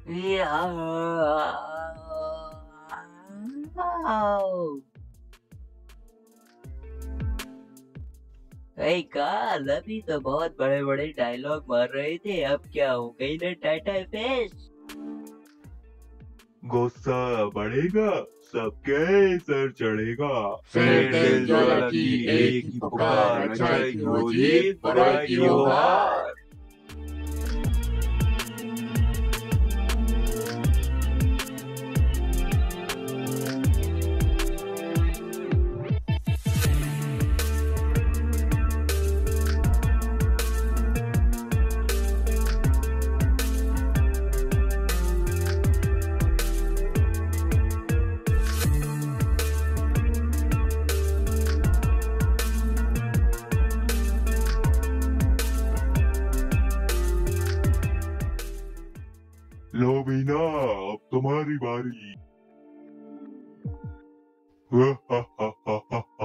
कई काल अभी तो बहुत बड़े बड़े डायलॉग मार रहे थे, अब क्या हो गई ना टाटा फेस। गुस्सा बढ़ेगा, सबके सर चढ़ेगा। फेयरटेल फेयरटेल ज्वाला ज्वाला की की एक एक ही ही पुकार, पुकार, अच्छाई अच्छाई की की हो हो जीत, जीत, बुराई बुराई की की हो हो हार। हार। लो मीना, अब तुम्हारी बारी।